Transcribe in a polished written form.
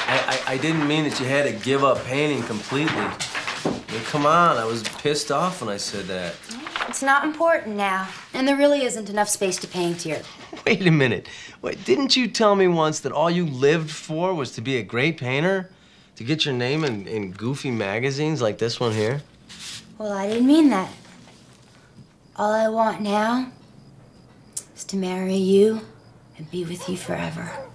I didn't mean that you had to give up painting completely. I mean, come on, I was pissed off when I said that. It's not important now, and there really isn't enough space to paint here. Wait a minute. Wait, didn't you tell me once that all you lived for was to be a great painter? To get your name in goofy magazines like this one here? Well, I didn't mean that. All I want now is to marry you and be with you forever.